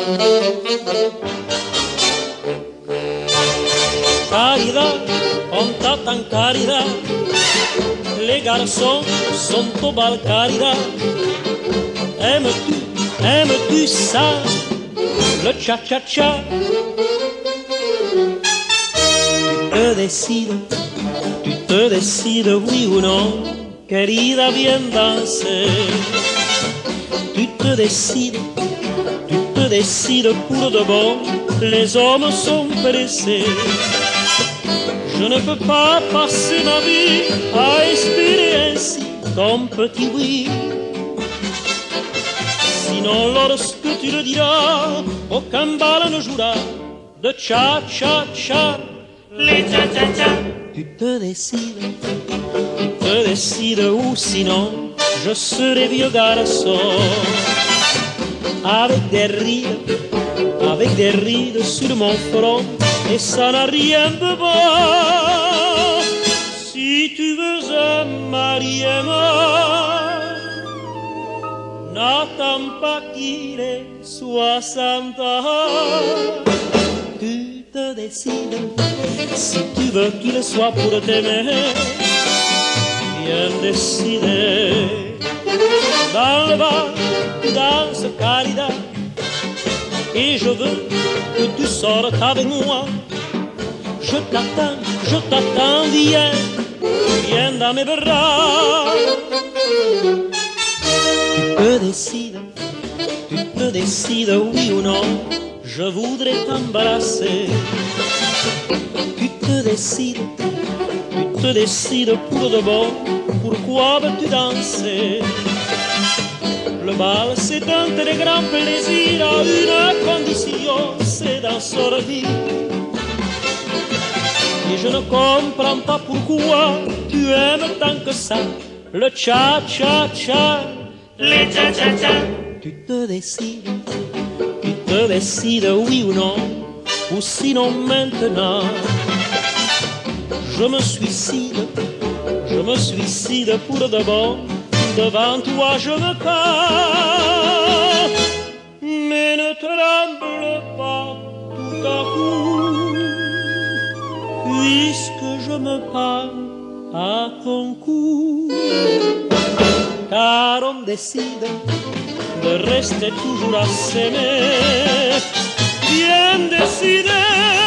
Caridad, onta tan caridad, les garçons sont au bal caridad. Aimes-tu ça, le cha-cha-cha? Tu te décides, oui ou non, querida, viens danser. Tu te décides pour de bon, les hommes sont pressés. Je ne peux pas passer ma vie à espérer ainsi ton petit oui. Sinon lorsque tu le diras, aucun bal ne jouera de cha-cha-cha. Les cha-cha-cha. Tu te décides ou sinon je serai vieux garçon. Avec des rides sur mon front, et ça n'a rien de bon. Si tu veux un mariement, n'attends pas qu'il ait 60 ans. Tu te décides, si tu veux qu'il soit pour t'aimer, bien décidé. Dans le bar, tu danses caridad, et je veux que tu sortes avec moi. Je t'attends, viens dans mes bras. Tu te décides, oui ou non, je voudrais t'embrasser. Tu te décides pour de bon, pourquoi veux-tu danser? Le bal c'est un très grand plaisir à une condition, c'est d'en sortir. Et je ne comprends pas pourquoi tu aimes tant que ça le cha-cha-cha. Les cha-cha-cha. Tu te décides, oui ou non, ou sinon maintenant je me suicide pour de bon. Devant toi je me cache, mais ne tremble pas tout à coup, puisque je me pends à ton cou. Car on décide de rester toujours à s'aimer, bien décidé.